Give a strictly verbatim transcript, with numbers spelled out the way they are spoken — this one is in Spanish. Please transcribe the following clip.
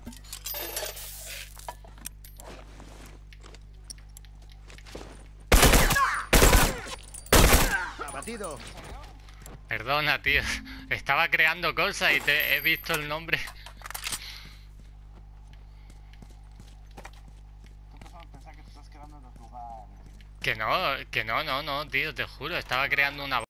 Abatido. Perdona, tío. Estaba creando cosas y te he visto el nombre. Que no, que no, no, no, tío, te juro. Estaba creando una